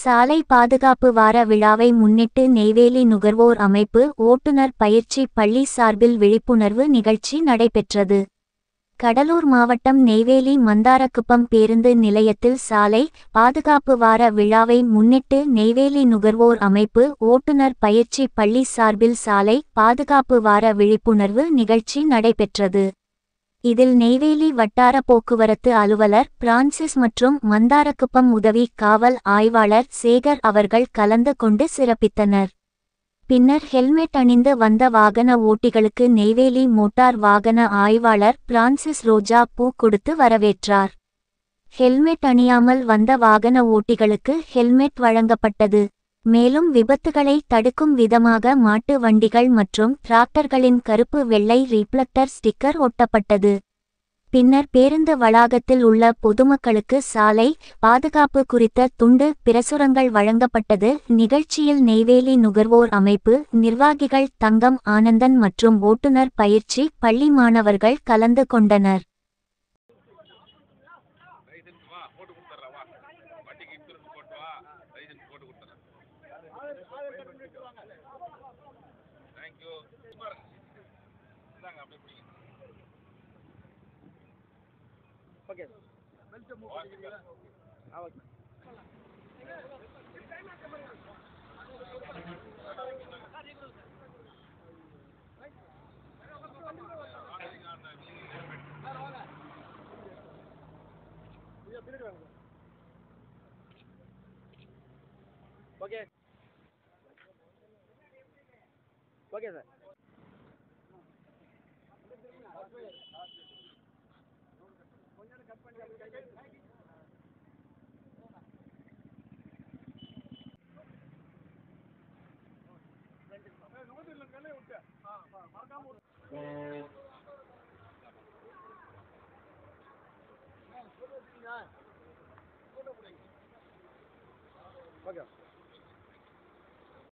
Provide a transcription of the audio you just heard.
சாலை பாதுகாப்பு வார விழாவை முன்னிட்டு நெய்வேலி நுகர்வோர் அமைப்பு ஓட்டுநர் பயிற்சி பள்ளி சார்பில் விழிப்புணர்வு நிகழ்ச்சி நடைபெற்றது. கடலூர் மாவட்டம் நெய்வேலி மந்தாரக்குப்பம் பேருந்து நிலையத்தில் சாலை பாதுகாப்பு வார விழாவை முன்னிட்டு நெய்வேலி நுகர்வோர் அமைப்பு ஓட்டுநர் பயிற்சி பள்ளி சார்பில் சாலை பாதுகாப்பு வார விழிப்புணர்வு நிகழ்ச்சி நடைபெற்றது. இதில் நெய்வேலி வட்டார போக்குவரத்து அலுவலர் பிரான்சிஸ் மற்றும் மந்தாரக்குப்பம் உதவி காவல் ஆய்வாளர் சேகர் அவர்கள் கலந்து கொண்டு சிறப்பித்தனர். பின்னர் ஹெல்மெட் அணிந்து வந்த வாகன ஓட்டிகளுக்கு நெய்வேலி மோட்டார் வாகன ஆய்வாளர் பிரான்சிஸ் ரோஜா பூ கொடுத்து வரவேற்றார். ஹெல்மெட் அணியாமல் வந்த வாகன ஓட்டிகளுக்கு ஹெல்மெட் வழங்கப்பட்டது. மேலும் விபத்துகளை தடுக்கும் விதமாக மாட்டு வண்டிகள் மற்றும் டிராக்டர்களின் கருப்பு வெள்ளை ரிஃப்ளெக்டர் ஸ்டிக்கர் ஒட்டப்பட்டது. பின்னர் பேருந்து வளாகத்தில் உள்ள பொதுமக்களுக்கு சாலை பாதுகாப்பு குறித்த துண்டு பிரசுரங்கள் வழங்கப்பட்டது. நிகழ்ச்சியில் நெய்வேலி நுகர்வோர் அமைப்பு நிர்வாகிகள் தங்கம் ஆனந்தன் மற்றும் ஓட்டுநர் பயிற்சி பள்ளி மாணவர்கள் கலந்து கொண்டனர். ஓகே பெல்ட் மூவ் பண்ணிடுங்க. Okay okay okay sir. கொஞ்சம் கட் பண்ணி ஓகே